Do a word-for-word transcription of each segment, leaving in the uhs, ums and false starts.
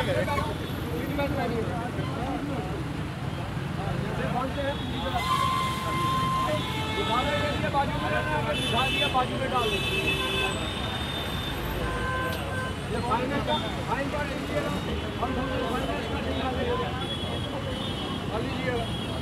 बाजू में डाल ये फाइनल का फाइन कर लीजिएगा हम लीजिएगा।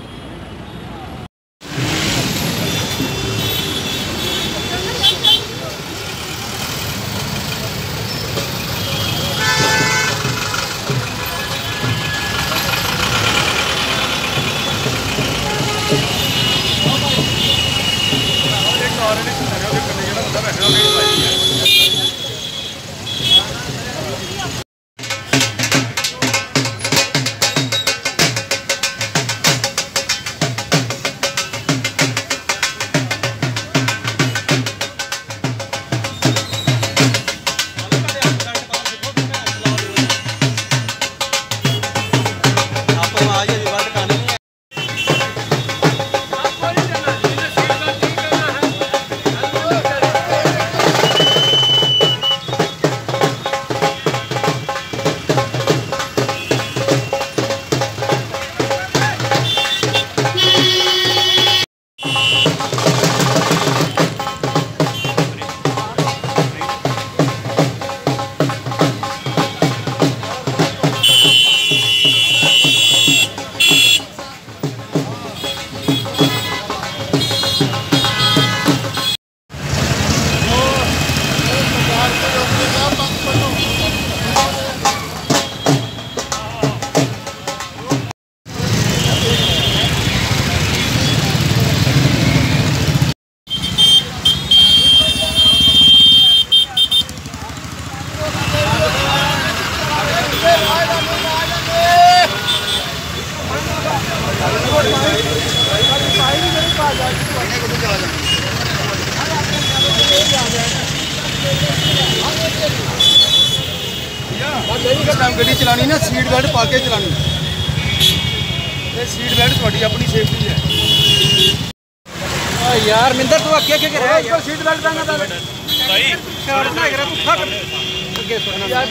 गड्डी चलानी ना सीट बेल्ट पा के चलानी, सीट बेल्ट थोड़ी अपनी सेफ्टी है यार। मिंदर तू अगे के रहा है सीट बेल्ट पहनना था भाई, शर्ट ना करा तू खा के यार।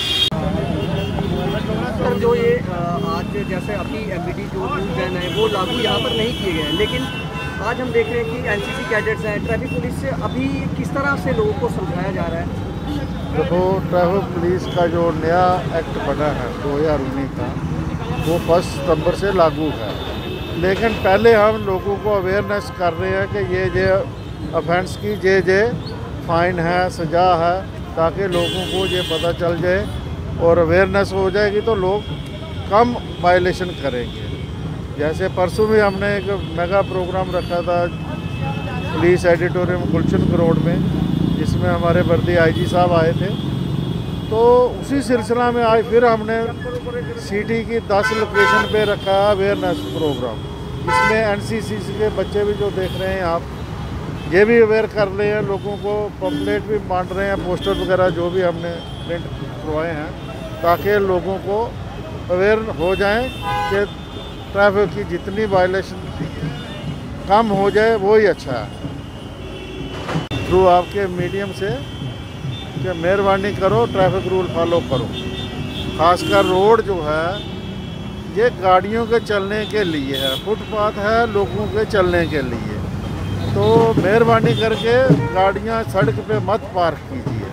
सर जो ये आज जैसे अभी एमबीडी जो रूल बैन है वो लागू यहाँ पर नहीं किए गए हैं, लेकिन आज हम देख रहे हैं कि एनसीसी कैडेट्स हैं, ट्रैफिक पुलिस से अभी किस तरह से लोगों को समझाया जा रहा है। देखो, ट्रैफिक पुलिस का जो नया एक्ट बना है दो हज़ार उन्नीस का, वो फर्स्ट सितंबर से लागू है, लेकिन पहले हम लोगों को अवेयरनेस कर रहे हैं कि ये जे ऑफेंस की जे जे फाइन है, सज़ा है, ताकि लोगों को ये पता चल जाए और अवेयरनेस हो जाएगी तो लोग कम वायलेशन करेंगे। जैसे परसों भी हमने एक मेगा प्रोग्राम रखा था पुलिस एडिटोरियम गुलशन रोड में, जिसमें हमारे वर्दी आईजी साहब आए थे। तो उसी सिलसिला में आज फिर हमने सिटी की दस लोकेशन पे रखा अवेयरनेस प्रोग्राम। इसमें एनसीसी के बच्चे भी जो देख रहे हैं आप, ये भी अवेयर कर रहे हैं लोगों को, पम्पलेट भी बांट रहे हैं, पोस्टर वगैरह जो भी हमने प्रिंट करवाए हैं, ताकि लोगों को अवेयर हो जाएं कि ट्रैफिक की जितनी वायलेशन कम हो जाए वही अच्छा है। थ्रू आपके मीडियम से कि मेहरबानी करो, ट्रैफिक रूल फॉलो करो। खासकर रोड जो है ये गाड़ियों के चलने के लिए है, फुटपाथ है लोगों के चलने के लिए, तो मेहरबानी करके गाड़ियां सड़क पे मत पार्क कीजिए।